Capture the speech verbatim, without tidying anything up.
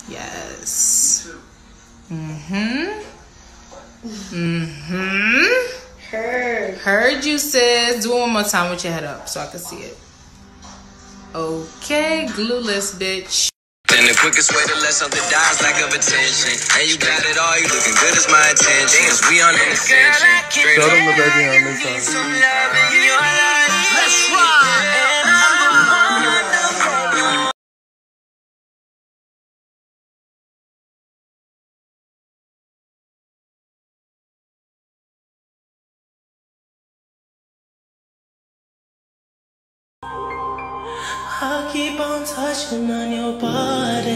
Yes. Mm-hmm. Mm-hmm. Heard. Heard you, sis. Do it one more time with your head up so I can see it. Okay, glueless, bitch. And the quickest way to let something die is lack of attention. And you got it all, you looking good as my attention. Cause we on an ascension. Show them the baby on this side. Let's ride. I'll keep on touching on your body.